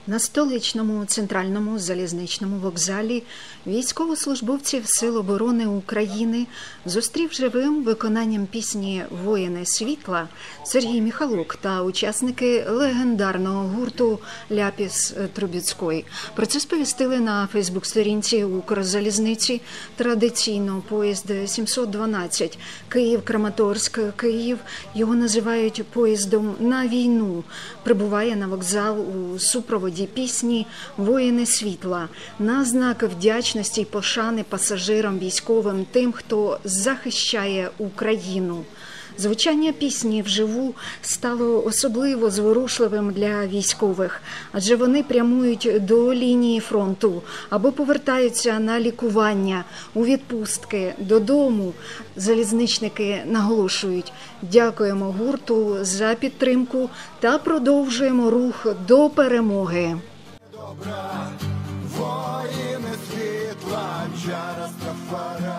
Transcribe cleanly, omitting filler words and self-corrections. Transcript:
На столичному центральному залізничному вокзалі військовослужбовців Сил оборони України зустрів живим виконанням пісні «Воїни світла» Сергій Міхалок та учасники легендарного гурту «Ляпіс Трубецькой». Про це сповістили на фейсбук-сторінці Укрзалізниці. Традиційно поїзд 712 Київ-Краматорськ-Київ, його називають поїздом на війну, прибуває на вокзал у супроводі пісні «Воїни світла» на знак вдячності й пошани пасажирам військовим, тим, хто захищає Україну. Звучання пісні вживу стало особливо зворушливим для військових, адже вони прямують до лінії фронту або повертаються на лікування, у відпустки, додому. Залізничники наголошують: дякуємо гурту за підтримку та продовжуємо рух до перемоги. Воїни світла, чара Растафара.